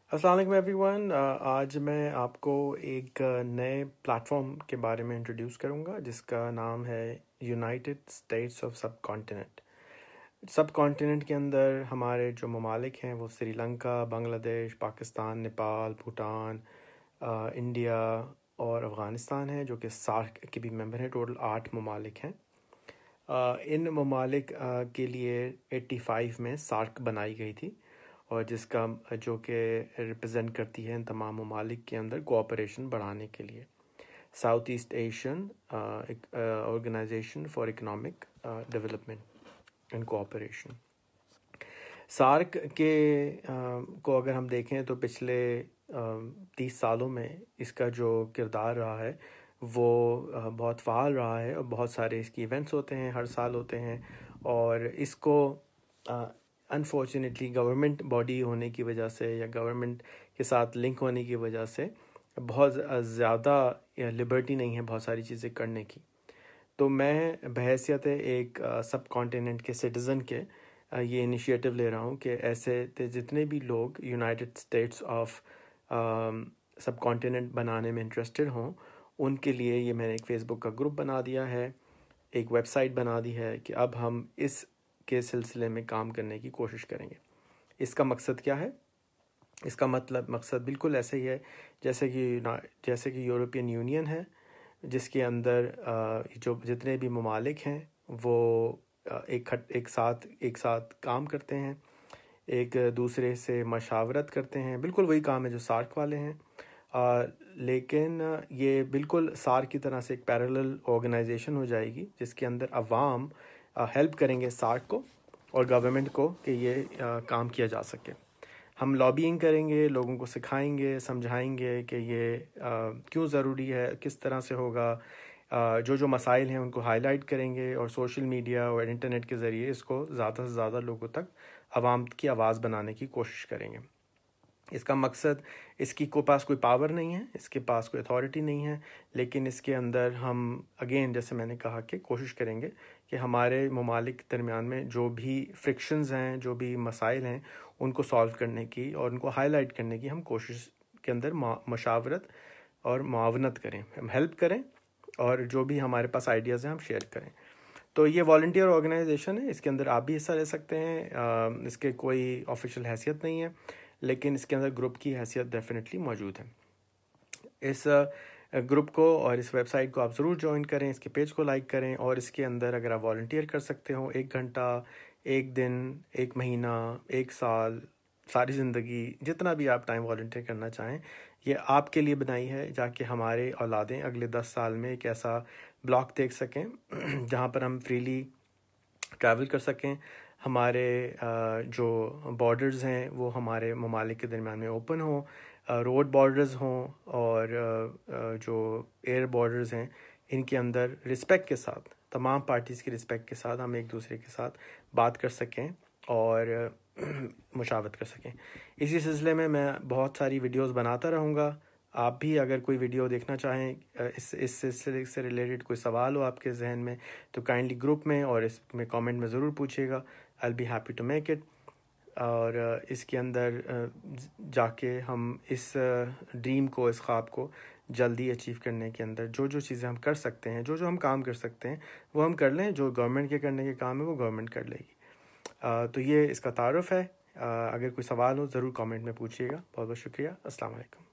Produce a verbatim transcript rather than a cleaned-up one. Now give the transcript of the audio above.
अस्सलाम वालेकुम एवरीवन। आज मैं आपको एक नए प्लेटफॉर्म के बारे में इंट्रोड्यूस करूंगा जिसका नाम है United States of subcontinent. Subcontinent के अंदर हमारे जो ममालिक हैं वो श्रीलंका, बांग्लादेश, पाकिस्तान, नेपाल, भूटान, अ, इंडिया और अफ़गानिस्तान है, जो कि सार्क के भी मेंबर हैं। टोटल आठ ममालिक हैं। अ, इन ममालिक अ, के लिए पचासी में सार्क बनाई गई थी, और जिसका जो कि रिप्रेजेंट करती है इन तमाम ममालिक के अंदर कोऑपरेशन बढ़ाने के लिए। South East Asian Organisation for Economic Development and Cooperation. SAARC के uh, को अगर हम देखें तो पिछले तीस uh, सालों में इसका जो किरदार रहा है वो uh, बहुत फ़ाल रहा है, और बहुत सारे इसकी इवेंट्स होते हैं, हर साल होते हैं। और इसको अनफॉर्चुनेटली गवर्नमेंट बॉडी होने की वजह से या गवर्नमेंट के साथ लिंक होने की वजह से बहुत ज़्यादा लिबर्टी नहीं है बहुत सारी चीज़ें करने की। तो मैं बहैसियत एक सब कॉन्टिनेंट के सिटीज़न के uh, ये इनिशिएटिव ले रहा हूँ कि ऐसे जितने भी लोग United States of subcontinent बनाने में इंटरेस्टेड हों, उनके लिए ये मैंने एक फ़ेसबुक का ग्रुप बना दिया है, एक वेबसाइट बना दी है कि अब हम इस के सिलसिले में काम करने की कोशिश करेंगे। इसका मकसद क्या है? इसका मतलब मकसद बिल्कुल ऐसे ही है जैसे कि जैसे कि यूरोपियन यूनियन है, जिसके अंदर जो जितने भी ममालिक हैं वो एक एक साथ एक साथ काम करते हैं, एक दूसरे से मशावरत करते हैं। बिल्कुल वही काम है जो सार्क वाले हैं, आ, लेकिन ये बिल्कुल सार्क की तरह से एक पैरेलल ऑर्गेनाइजेशन हो जाएगी, जिसके अंदर अवाम हेल्प करेंगे सार्क को और गवर्नमेंट को कि ये आ, काम किया जा सके। हम लॉबिंग करेंगे, लोगों को सिखाएंगे, समझाएंगे कि ये आ, क्यों ज़रूरी है, किस तरह से होगा। आ, जो जो मसाइल हैं उनको हाईलाइट करेंगे, और सोशल मीडिया और इंटरनेट के ज़रिए इसको ज़्यादा से ज़्यादा लोगों तक आवाम की आवाज़ बनाने की कोशिश करेंगे। इसका मकसद, इसकी को पास कोई पावर नहीं है, इसके पास कोई अथॉरिटी नहीं है, लेकिन इसके अंदर हम अगेन जैसे मैंने कहा कि कोशिश करेंगे कि हमारे ममालिक के दरमियान में जो भी फ्रिक्शंस हैं, जो भी मसाइल हैं, उनको सॉल्व करने की और उनको हाईलाइट करने की हम कोशिश के अंदर मशावरत और मुआवनत करें, हम हेल्प करें, और जो भी हमारे पास आइडियाज़ हैं हम शेयर करें। तो ये वॉलंटियर ऑर्गेनाइजेशन है, इसके अंदर आप भी हिस्सा ले सकते हैं। इसके कोई ऑफिशियल हैसियत नहीं है, लेकिन इसके अंदर ग्रुप की हैसियत डेफिनेटली मौजूद है। इस ग्रुप को और इस वेबसाइट को आप ज़रूर ज्वाइन करें, इसके पेज को लाइक करें, और इसके अंदर अगर आप वॉलंटियर कर सकते हो एक घंटा, एक दिन, एक महीना, एक साल, सारी ज़िंदगी, जितना भी आप टाइम वॉलंटियर करना चाहें, ये आपके लिए बनाई है, जाके हमारे औलादें अगले दस साल में एक ऐसा ब्लॉक देख सकें जहाँ पर हम फ्रीली ट्रैवल कर सकें। हमारे जो बॉर्डर्स हैं वो हमारे ममालिक के दरमियान में ओपन हो, रोड बॉर्डर्स हों, और जो एयर बॉर्डर्स हैं इनके अंदर रिस्पेक्ट के साथ, तमाम पार्टीज़ की रिस्पेक्ट के साथ हम एक दूसरे के साथ बात कर सकें और मुशावरत कर सकें। इसी सिलसिले में मैं बहुत सारी वीडियोस बनाता रहूँगा। आप भी अगर कोई वीडियो देखना चाहें, इस इस सिलसिले से रिलेटेड कोई सवाल हो आपके जहन में, तो काइंडली ग्रुप में और इसमें कमेंट में ज़रूर पूछिएगा। I will be happy to make it. और इसके अंदर जाके हम इस ड्रीम को, इस ख्वाब को जल्दी अचीव करने के अंदर जो जो चीज़ें हम कर सकते हैं, जो जो हम काम कर सकते हैं वो हम कर लें। जो गवर्नमेंट के करने के काम है वो गवर्नमेंट कर लेगी। तो ये इसका तारुफ है। अगर कोई सवाल हो ज़रूर कमेंट में पूछिएगा। बहुत बहुत शुक्रिया। अस्सलाम वालेकुम।